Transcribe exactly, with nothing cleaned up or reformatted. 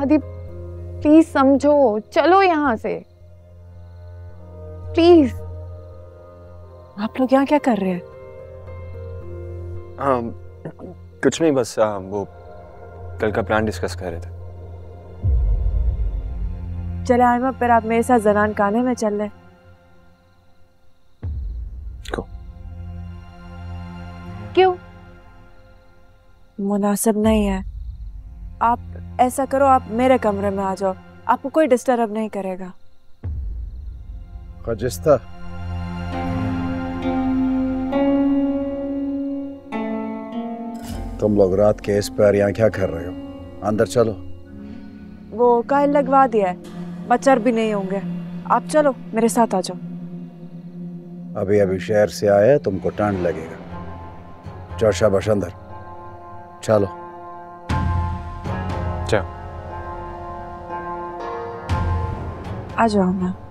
आदि प्लीज समझो, चलो यहाँ से प्लीज। आप लोग यहाँ क्या कर रहे हैं? हाँ कुछ नहीं, बस आ, वो कल का प्लान डिस्कस कर रहे थे। चले आयमा, फिर आप मेरे साथ जनान खाने में चल रहे। को क्यों? मुनासिब नहीं है। आप ऐसा करो, आप मेरे कमरे में आ जाओ, आपको कोई डिस्टर्ब नहीं करेगा। खजिस्ता, तुम लोग रात के इस पर यहाँ क्या कर रहे हो? अंदर चलो। वो कायल लगवा दिया है, मच्छर भी नहीं होंगे। आप चलो मेरे साथ आ जाओ। अभी अभी शहर से आए, तुमको ठंड लगेगा। जाओ शाबाश अंदर चलो। चलो आ जाओ ना।